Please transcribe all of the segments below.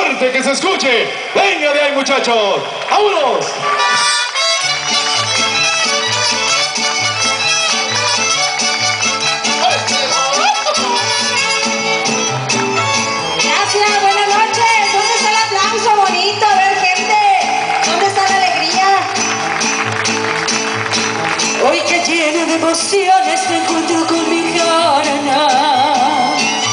fuerte que se escuche. Venga de ahí, muchachos. ¡Vámonos! Gracias, buenas noches. ¿Dónde está el aplauso bonito? A ver, gente, ¿dónde está la alegría? Hoy que lleno de emociones me encuentro con mi jarana.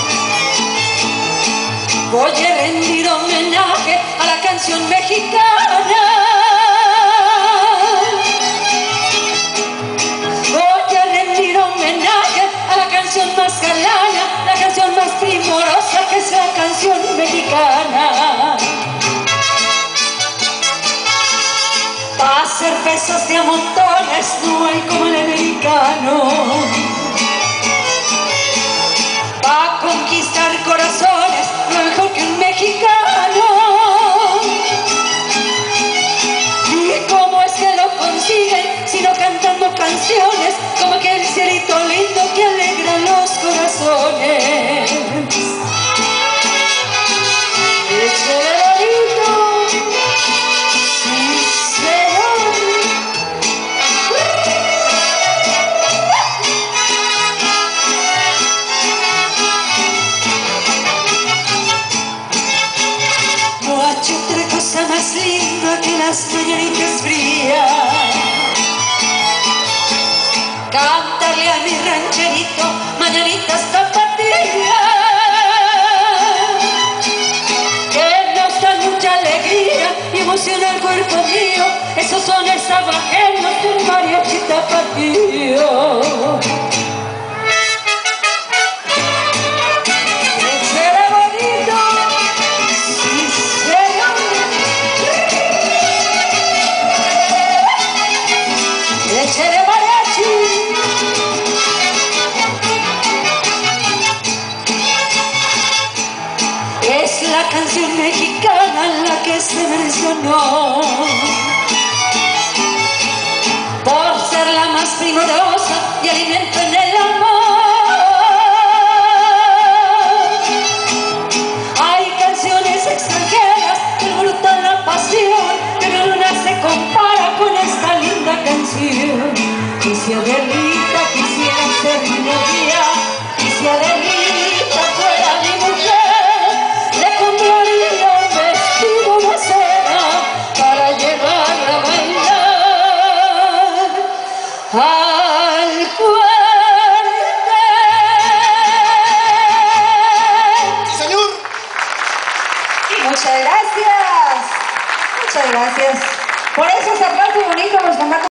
Voy a rendir homenaje a la canción mexicana. Voy a rendir homenaje a la canción más galana, la canción más primorosa que es la canción mexicana. Para hacer besos de a montones no hay como el americano. Para conquistar corazones no hay mejor que un mexicano. ¿Y cómo es que lo consiguen? Sino cantando canciones como aquel cielito lindo que alegra los corazones. Échale bonito, sí señor. No hay otra cosa más linda que las mañanitas frías. Cántale a mi rancherito mañanitas tapatías, que nos dan mucha alegría y emociona el cuerpo mío. Esos son ajenos de un mariachi tapatío. Échale bonito, sí señor. Échale mariachi. Es la canción mexicana la que se mencionó por ser la más primorosa y alimento en el amor. Hay canciones extranjeras que brutan la pasión, pero ninguna se compara con esta linda canción. Y si Adelita quisiera ser mi novia, y si Adelita fuera mi mujer, le compraría un vestido de seda para llevarla a bailar al fuerte. ¡Sí, señor! Muchas gracias. Muchas gracias. Por esos aplausos bonitos los mandamos.